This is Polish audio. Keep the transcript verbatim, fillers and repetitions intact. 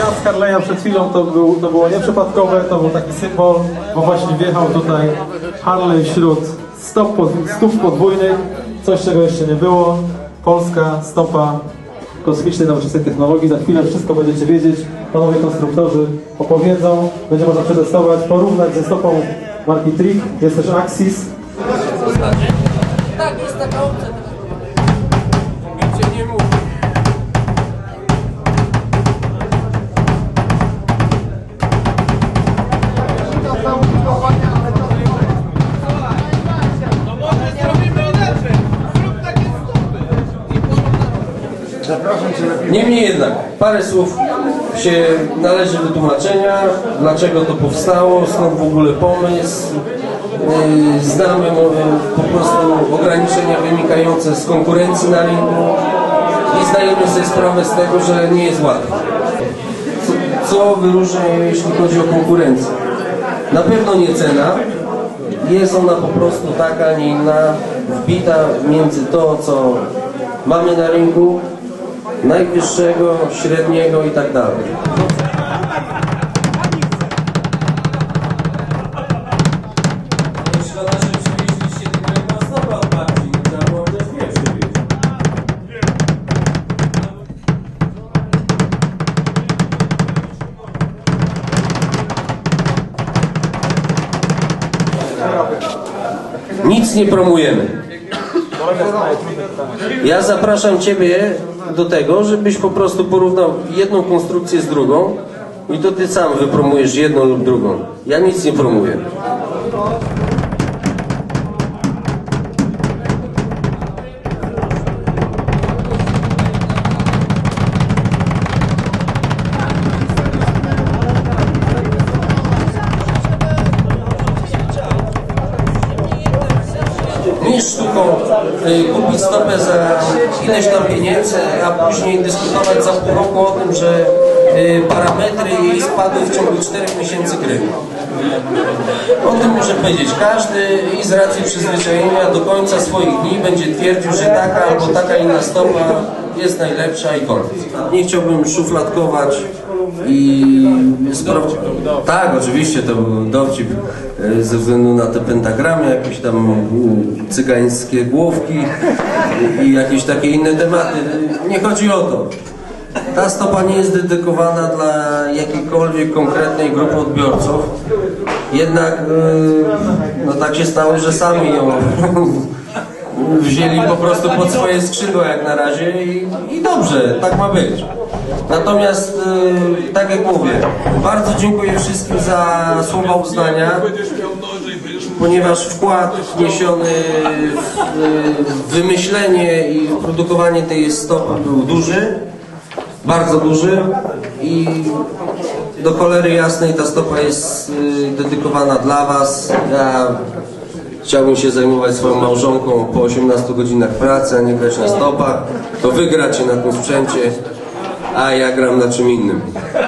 z Harley'a przed chwilą to, był, to było nieprzypadkowe, to był taki symbol, bo właśnie wjechał tutaj Harley wśród stop, stóp podwójnych, coś czego jeszcze nie było. Polska stopa kosmicznej nowoczesnej technologii. Za chwilę wszystko będziecie wiedzieć, panowie konstruktorzy opowiedzą, będzie można przetestować, porównać ze stopą marki Trek. Jest też Axis. Tak, jest taka opcja. Nie mów. Niemniej jednak, parę słów się należy do tłumaczenia, dlaczego to powstało, skąd w ogóle pomysł. Znamy po prostu ograniczenia wynikające z konkurencji na rynku i zdajemy sobie sprawę z tego, że nie jest łatwo. Co wyróżnia, jeśli chodzi o konkurencję? Na pewno nie cena, jest ona po prostu taka, a nie inna, wbita między to, co mamy na rynku, najwyższego, średniego i tak dalej. Szkoda, że przywieźliście tylko na stopę od babci, trzeba było też nie przywieźć. Nic nie promujemy. Ja zapraszam Ciebie do tego, żebyś po prostu porównał jedną konstrukcję z drugą i to Ty sam wypromujesz jedną lub drugą. Ja nic nie promuję. Nie sztuką y, kupić stopę za ileś tam pieniędzy, a później dyskutować za pół roku o tym, że y, parametry jej spadły w ciągu czterech miesięcy gry. O tym może powiedzieć każdy i z racji przyzwyczajenia do końca swoich dni będzie twierdził, że taka albo taka inna stopa jest najlepsza i koniec. Nie chciałbym szufladkować i sprawdzić. Tak, oczywiście to był dowcip ze względu na te pentagramy, jakieś tam cygańskie główki i jakieś takie inne tematy. Nie chodzi o to. Ta stopa nie jest dedykowana dla jakiejkolwiek konkretnej grupy odbiorców. Jednak no tak się stało, że sami ją wzięli po prostu pod swoje skrzydła jak na razie i, i dobrze, tak ma być. Natomiast, yy, tak jak mówię, bardzo dziękuję wszystkim za słowa uznania, ponieważ wkład wniesiony w, w wymyślenie i w produkowanie tej stopy był duży, bardzo duży i do cholery jasnej ta stopa jest yy, dedykowana dla Was. Ja chciałbym się zajmować swoją małżonką po osiemnastu godzinach pracy, a nie grać na stopach. To wy gracie na tym sprzęcie, a ja gram na czym innym.